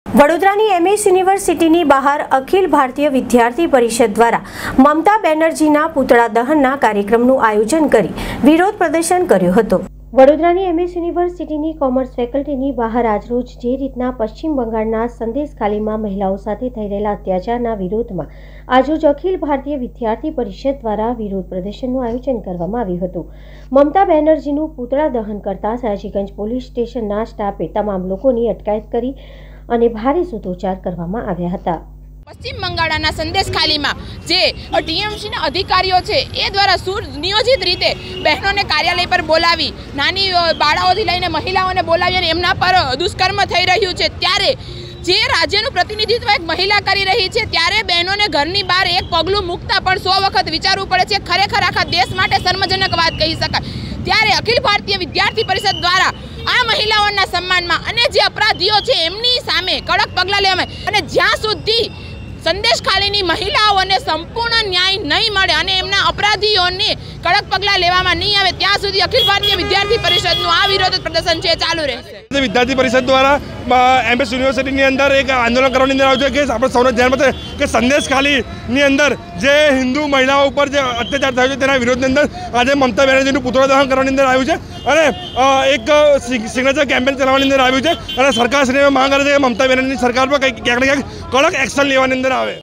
વડોદરાની એમએસ યુનિવર્સિટીની બહાર અખિલ ભારતીય વિદ્યાર્થી પરિષદ દ્વારા મમતા બેનર્જીના પુતળા દહનના કાર્યક્રમનું આયોજન કરી વિરોધ પ્રદર્શન કર્યું હતું। વડોદરાની એમએસ યુનિવર્સિટીની કોમર્સ ફેકલ્ટીની બહાર આજરોજ જે રીતના પશ્ચિમ બંગાળના સંદેશખાલીમાં મહિલાઓ સાથે થઈ રહેલા અત્યાચારના વિરોધમાં આજરોજ અખિલ ભારતીય વિદ્યાર્થી પરિષદ દ્વારા વિરોધ પ્રદર્શનનું આયોજન કરવામાં આવ્યું હતું। મમતા બેનર્જીનું પુતળા દહન કરતા સયાજીગંજ પોલીસ સ્ટેશનના સ્ટાફે તમામ લોકોની અટકાયત કરી અને ભારે સૂત્રોચ્ચાર કરવામાં આવ્યા હતા। પશ્ચિમ બંગાળના સંદેશખાલીમાં જે ટીએમસીના અધિકારીઓ છે એ દ્વારા સુનિયોજિત રીતે બહેનોને કાર્યાલય પર બોલાવી નાની બાળાઓથી લઈને મહિલાઓને બોલાવી અને એમના પર દુષ્કર્મ થઈ રહ્યું છે, ત્યારે જે રાજ્યનું પ્રતિનિધિત્વ એક મહિલા કરી રહી છે ત્યારે બહેનોને ઘરની બહાર એક પગલું મૂકતા પણ 100 વખત વિચારવું પડે છે। ખરેખર આખા દેશ માટે શર્મજનક વાત કહી શકાય। ત્યારે અખિલ ભારતીય વિદ્યાર્થી પરિષદ દ્વારા આ મહિલાઓના સન્માનમાં અને જે અપરાધીઓ છે એમની સામે કડક પગલાં લેવામાં અને જ્યાં સુધી સંદેશખાલીની મહિલાઓને સંપૂર્ણ ન્યાય નહીં મળે અને એમના અપરાધીઓને કડક પગલાં લેવામાં નહીં આવે ત્યાં સુધી અખિલ ભારતીય વિદ્યાર્થી પરિષદનું આ વિરોધ પ્રદર્શન છે ચાલુ રહેશે। વિદ્યાર્થી પરિષદ દ્વારા એમએસ યુનિવર્સિટીની અંદર એક આંદોલન કરવાની અંદર આવ્યું છે કે આપણે સૌને ધ્યાનમાં કે સંદેશખાલીની અંદર જે હિન્દુ મહિલાઓ ઉપર જે અત્યાચાર થયો છે તેના વિરોધની અંદર આજે મમતા બેનર્જીનું પુતળા દહન કરવાની અંદર આવ્યું છે અને એક સિગ્નેચર કેમ્પેન ચલાવવાની અંદર આવ્યું છે અને સરકારશ્રીને માંગ કરે છે કે મમતા બેનર્જીની સરકાર પર ક્યાંક ને ક્યાંક કડક એક્શન લેવાની અંદર આવે।